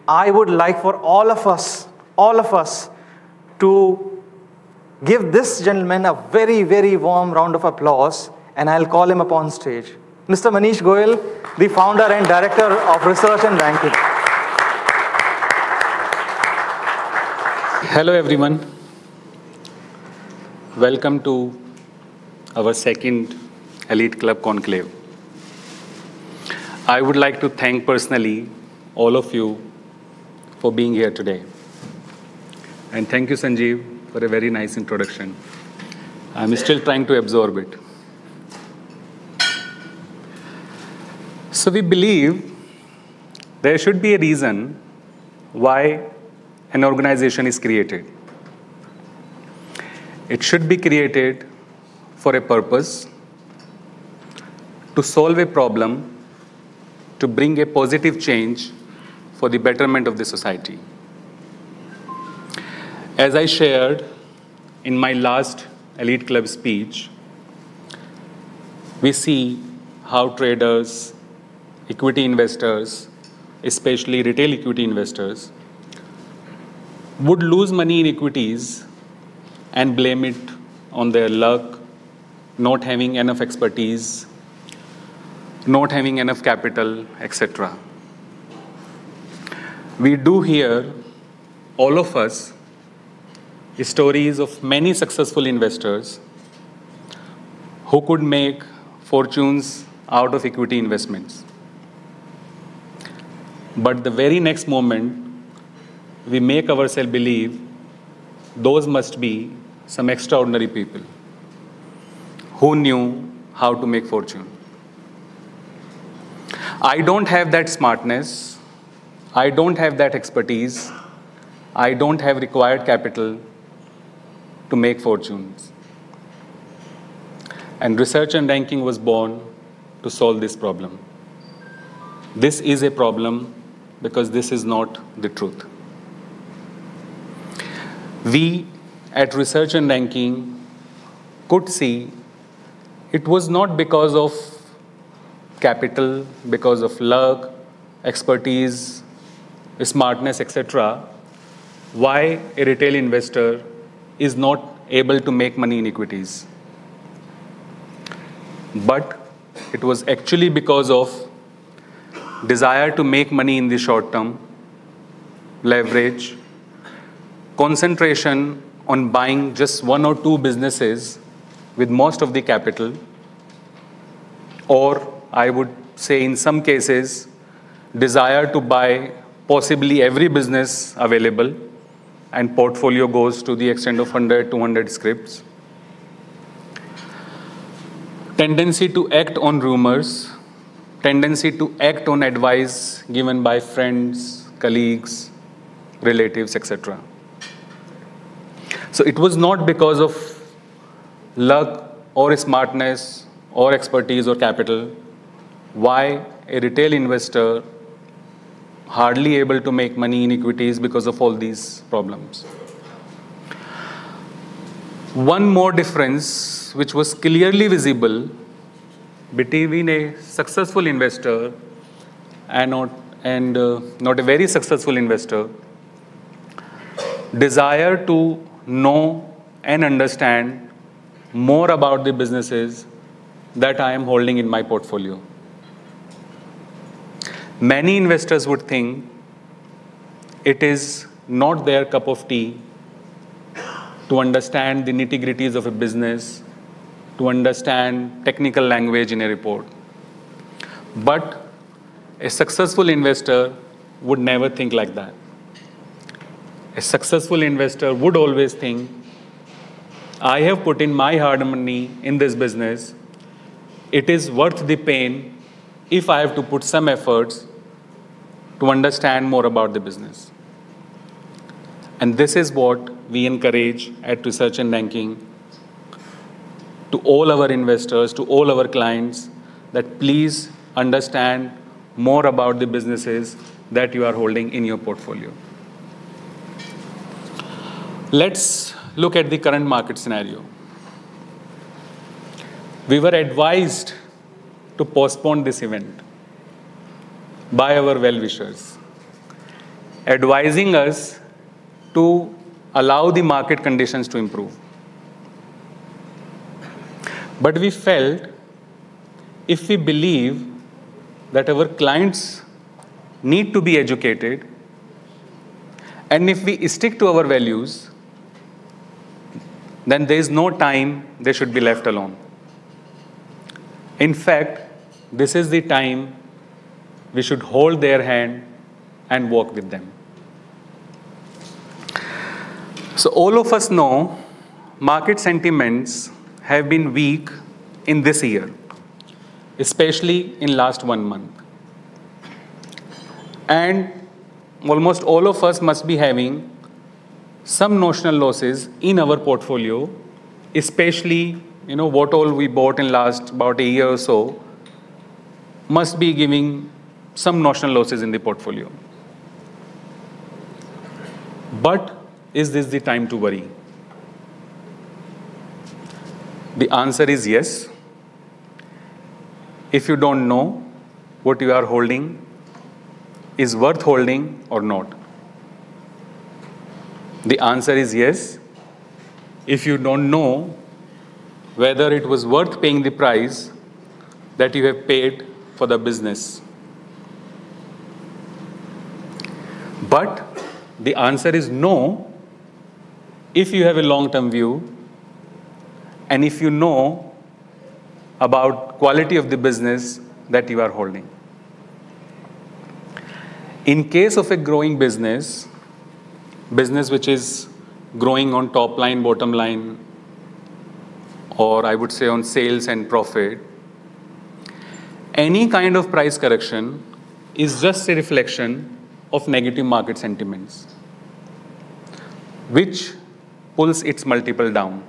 I would like for all of us to give this gentleman a very, very warm round of applause, and I'll call him upon stage. Mr. Manish Goel, the founder and director of Research and Ranking. Hello everyone. Welcome to our second Elite Club Conclave. I would like to thank personally all of you for being here today. And thank you, Sanjeev, for a very nice introduction. I'm still trying to absorb it. So we believe there should be a reason why an organization is created. It should be created for a purpose, to solve a problem, to bring a positive change for the betterment of the society. As I shared in my last Elite Club speech, we see how traders, equity investors, especially retail equity investors, would lose money in equities and blame it on their luck, not having enough expertise, not having enough capital, etc. We do hear, all of us, stories of many successful investors who could make fortunes out of equity investments. But the very next moment, we make ourselves believe those must be some extraordinary people who knew how to make fortune. I don't have that smartness. I don't have that expertise. I don't have required capital to make fortunes. And Research and Ranking was born to solve this problem. This is a problem because this is not the truth. We at Research and Ranking could see it was not because of capital, because of luck, expertise, smartness, etc., why a retail investor is not able to make money in equities. But it was actually because of desire to make money in the short term, leverage, concentration on buying just one or two businesses with most of the capital, or I would say in some cases, desire to buy possibly every business available, and portfolio goes to the extent of 100, 200 scripts. Tendency to act on rumors, tendency to act on advice given by friends, colleagues, relatives, etc. So it was not because of luck or smartness or expertise or capital why a retail investor hardly able to make money in equities because of all these problems. One more difference which was clearly visible between a successful investor and not a very successful investor, desire to know and understand more about the businesses that I am holding in my portfolio. Many investors would think it is not their cup of tea to understand the nitty-gritties of a business, to understand technical language in a report. But a successful investor would never think like that. A successful investor would always think, I have put in my hard money in this business. It is worth the pain if I have to put some efforts to understand more about the business. And this is what we encourage at Research and Ranking to all our investors, to all our clients, that please understand more about the businesses that you are holding in your portfolio. Let's look at the current market scenario. We were advised to postpone this event by our well-wishers. advising us to allow the market conditions to improve. But we felt if we believe that our clients need to be educated, and if we stick to our values, then there is no time they should be left alone. In fact, this is the time we should hold their hand and walk with them. So all of us know market sentiments have been weak in this year, especially in last 1 month. And almost all of us must be having some notional losses in our portfolio, especially what all we bought in last about a year or so must be giving some notional losses in the portfolio. But is this the time to worry? The answer is yes. If you don't know what you are holding is worth holding or not. The answer is yes. If you don't know whether it was worth paying the price that you have paid for the business. But the answer is no if you have a long-term view and if you know about quality of the business that you are holding. In case of a growing business which is growing on top line, bottom line, or I would say on sales and profit, any kind of price correction is just a reflection of negative market sentiments, which pulls its multiple down.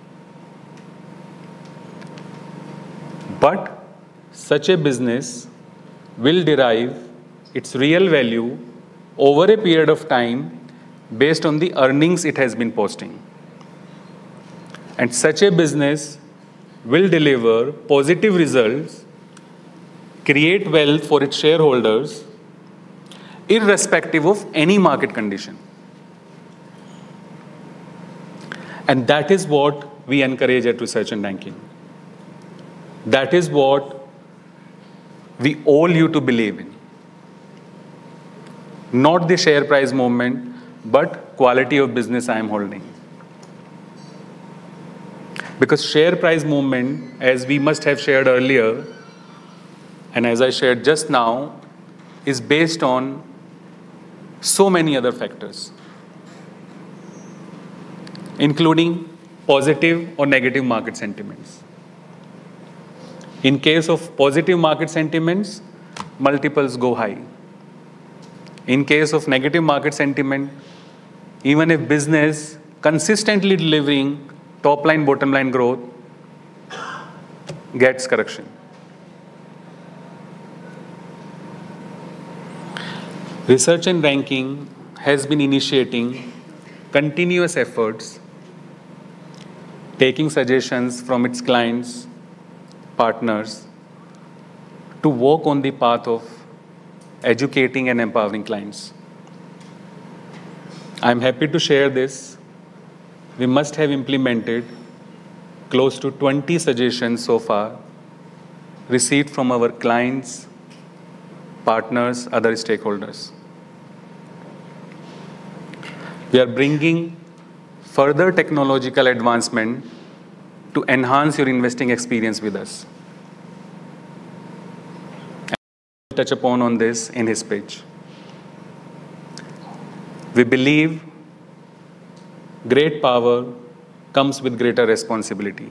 But such a business will derive its real value over a period of time based on the earnings it has been posting. And such a business will deliver positive results, create wealth for its shareholders, irrespective of any market condition. And that is what we encourage at Research and Ranking. That is what we owe you to believe in. Not the share price movement, but quality of business I am holding. Because share price movement, as we must have shared earlier, and as I shared just now, is based on so many other factors, including positive or negative market sentiments. In case of positive market sentiments, multiples go high. In case of negative market sentiment, even if business consistently delivering top line, bottom line growth gets correction. Research and Ranking has been initiating continuous efforts, taking suggestions from its clients, partners, to walk on the path of educating and empowering clients. I'm happy to share this. We must have implemented close to 20 suggestions so far, received from our clients, partners, other stakeholders. We are bringing further technological advancement to enhance your investing experience with us. I'll touch upon on this in his speech. We believe great power comes with greater responsibility.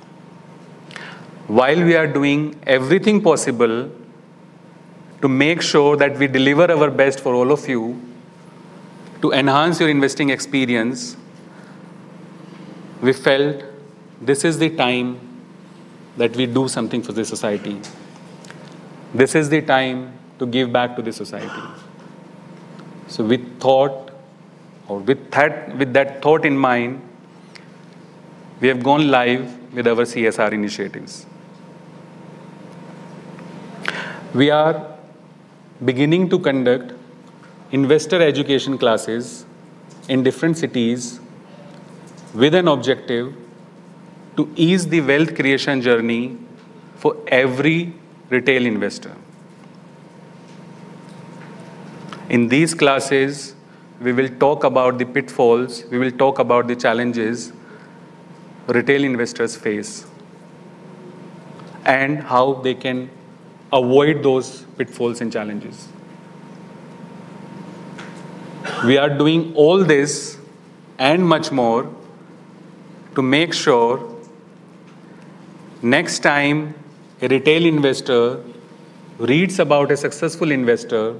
While we are doing everything possible to make sure that we deliver our best for all of you, to enhance your investing experience, we felt this is the time that we do something for the society. This is the time to give back to the society. So we thought, or with that thought in mind, we have gone live with our CSR initiatives. We are beginning to conduct investor education classes in different cities with an objective to ease the wealth creation journey for every retail investor. In these classes, we will talk about the pitfalls, we will talk about the challenges retail investors face and how they can avoid those pitfalls and challenges. We are doing all this and much more to make sure next time a retail investor reads about a successful investor,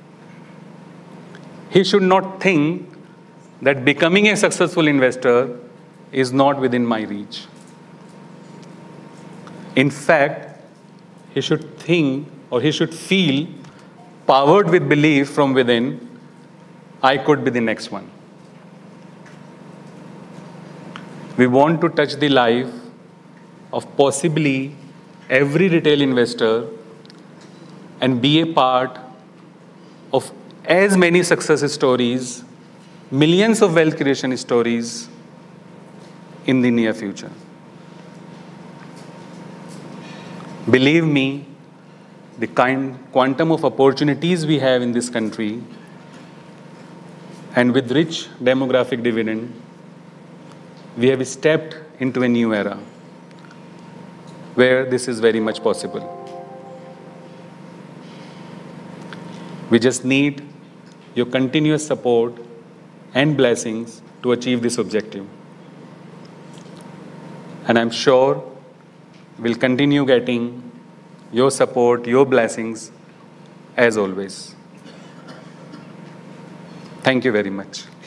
he should not think that becoming a successful investor is not within my reach. In fact, he should think or he should feel powered with belief from within, I could be the next one. We want to touch the life of possibly every retail investor and be a part of as many success stories, millions of wealth creation stories in the near future. Believe me, the quantum of opportunities we have in this country and with rich demographic dividend, we have stepped into a new era where this is very much possible. We just need your continuous support and blessings to achieve this objective. And I'm sure we'll continue getting your support, your blessings, as always. Thank you very much.